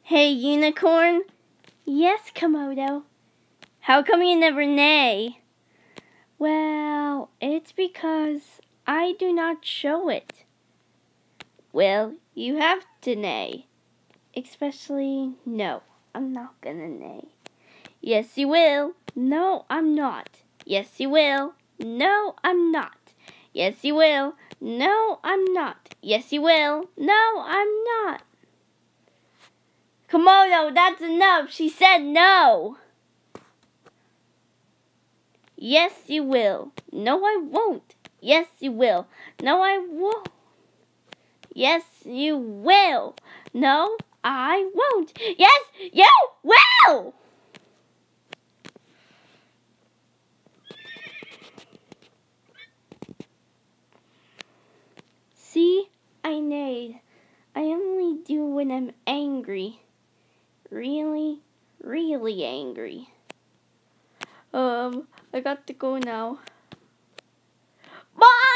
Hey, Unicorn? Yes, Komodo. How come you never neigh? Well, it's because I do not show it. Well, you have to neigh. Especially, no, I'm not gonna neigh. Yes, you will. No, I'm not. Yes, you will. No, I'm not. Yes, you will. No, I'm not. Yes, you will. No, I'm not. Komodo, that's enough. She said no. Yes, you will. No, I won't. Yes, you will. No, I won't. Yes, you will. No, I won't. Yes, you will. See, I neighed. I only do when I'm angry. Really, really angry. I got to go now. Bye!